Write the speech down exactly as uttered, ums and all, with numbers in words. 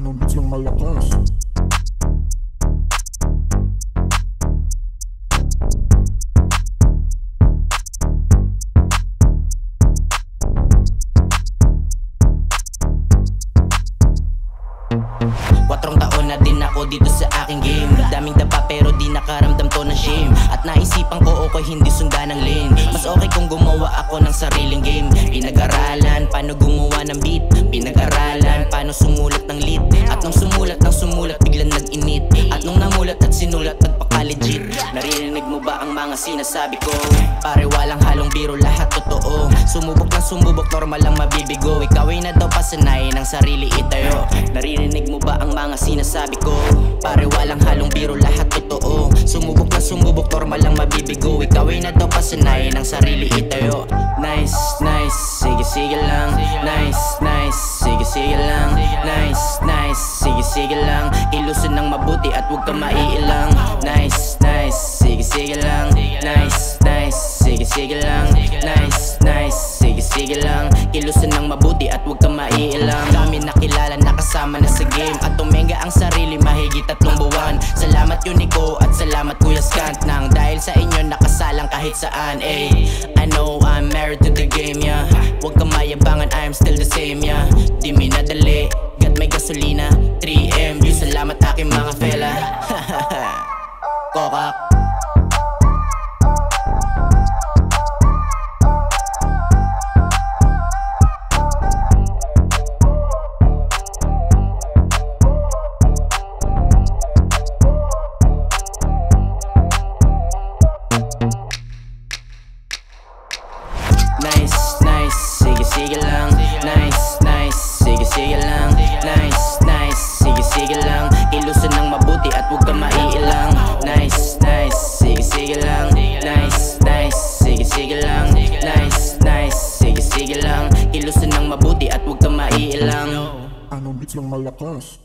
Anong beats lang malakas? Quatrong taon na din ako dito sa aking game. Daming dapa pero di nakaramdam to ng shame. At naisipan ko okay hindi sundan ng lane. Mas okay kung gumawa ako ng sariling game. Pinag-aralan paano gumawa ng beat. Pinag-aralan paano sumulat ng lead. At nung sumulat ng sumulat biglang nag-init. At nung namulat at sinulat nagpaka-legit. Naririnig mo ba ang mga sinasabi ko? Pare walang halong biro lahat totoo. Sumubok ng sumubok normal lang mabibigo. Ikaw ay na daw pasanay ng sarili itayo. Naririnig mo ba ang mga sinasabi ko? Pare walang halong biro lahat totoo. Sumubok na sumubok normal lang mabibigo. Ikaw ay na daw pasanay ng sarili itayo. Nice, nice, sige sige lang. Nice, nice, sige sige lang. Nice, nice, sige sige lang. Ilusin ng mabuti at huwag ka maiilang. Nice, nice, sige sige lang. Nice, nice, sige sige lang. Nice, nice, sige sige lang. Ilusin ng mabuti at huwag ka maiilang. Kami nakilala nakasama na sa game. At tumenga ang sarili mahigit tatlong buwan. Salamat Unico at salamat Kuya Scant. Nang dahil sa inyo nakasalang kahit saan. Eh, I know I'm married to the game, yeah. Huwag ka mayabangan, I'm still the same, yeah. Di minadali, gat may gasolina. three M view, salamat aking mga fella. Kokak. Nice, nice, sige sige lang. Nice, nice, sige sige lang. Nice, nice, sige sige lang. Ilusin ng mabuti at huwag ka maiilang. Nice, nice, sige sige lang. Nice, nice, sige sige lang. Nice, nice, sige sige lang. Ilusin ng mabuti at huwag ka maiilang. Anong beats lang malakas?